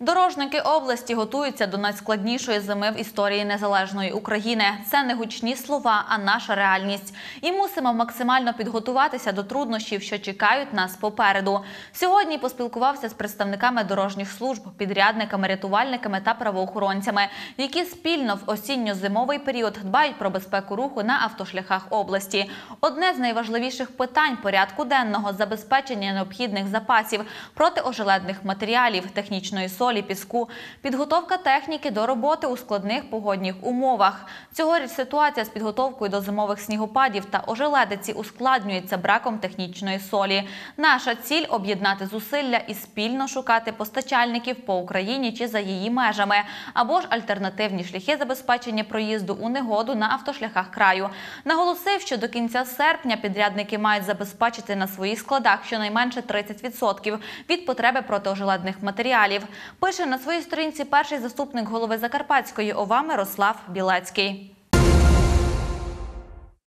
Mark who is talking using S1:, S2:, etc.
S1: Дорожники області готуються до найскладнішої зими в історії незалежної України. Це не гучні слова, а наша реальність. І мусимо максимально підготуватися до труднощів, що чекають нас попереду. Сьогодні поспілкувався з представниками дорожніх служб, підрядниками, рятувальниками та правоохоронцями, які спільно в осінньо-зимовий період дбають про безпеку руху на автошляхах області. Одне з найважливіших питань порядку денного – забезпечення необхідних запасів, протиожеледних матеріалів, технічної солі, піску, підготовка техніки до роботи у складних погодних умовах. Цьогоріч ситуація з підготовкою до зимових снігопадів та ожеледиці ускладнюється браком технічної солі. Наша ціль – об'єднати зусилля і спільно шукати постачальників по Україні чи за її межами, або ж альтернативні шляхи забезпечення проїзду у негоду на автошляхах краю. Наголосив, що до кінця серпня підрядники мають забезпечити на своїх складах щонайменше 30% від потреби протиожеледних матеріалів. Пише на своїй сторінці перший заступник голови Закарпатської ОВА Мирослав Білецький.